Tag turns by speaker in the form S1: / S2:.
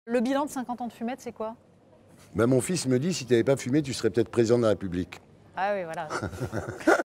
S1: Le bilan de 50 ans de fumette, c'est quoi?
S2: Ben, mon fils me dit, si tu n'avais pas fumé, tu serais peut-être président de la République.
S1: Ah oui, voilà.